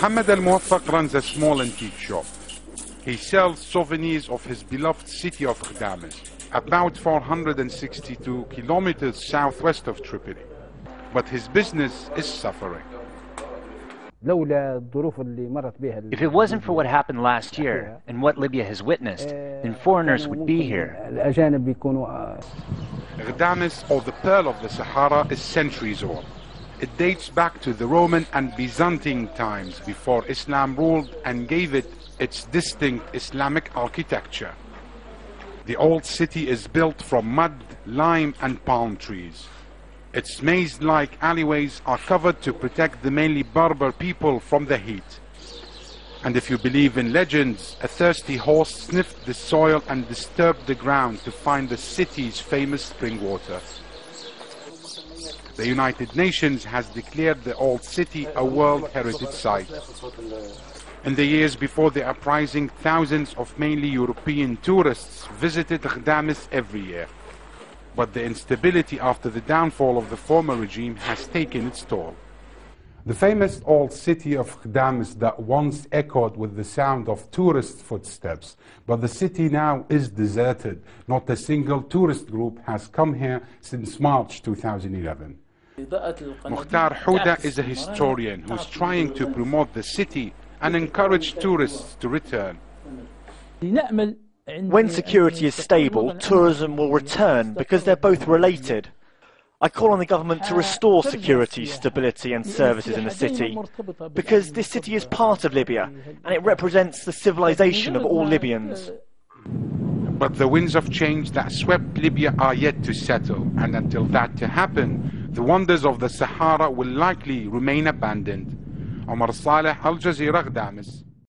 Mohammed Al Muwaffaq runs a small antique shop. He sells souvenirs of his beloved city of Ghadames, about 462 kilometers southwest of Tripoli. But his business is suffering. If it wasn't for what happened last year and what Libya has witnessed, then foreigners would be here. Ghadames, or the Pearl of the Sahara, is centuries old. It dates back to the Roman and Byzantine times before Islam ruled and gave it its distinct Islamic architecture. The old city is built from mud, lime and palm trees. Its maze-like alleyways are covered to protect the mainly Berber people from the heat. And if you believe in legends, a thirsty horse sniffed the soil and disturbed the ground to find the city's famous spring water. The United Nations has declared the old city a World Heritage Site. In the years before the uprising, thousands of mainly European tourists visited Ghadames every year. But the instability after the downfall of the former regime has taken its toll. The famous old city of Ghadames that once echoed with the sound of tourist footsteps, but the city now is deserted. Not a single tourist group has come here since March 2011. Mukhtar Houda is a historian who's trying to promote the city and encourage tourists to return. When security is stable, tourism will return because they're both related. I call on the government to restore security, stability and services in the city, because this city is part of Libya and it represents the civilization of all Libyans. But the winds of change that swept Libya are yet to settle, and until that to happen, the wonders of the Sahara will likely remain abandoned. Omar Saleh, Al Jazeera, Ghadames.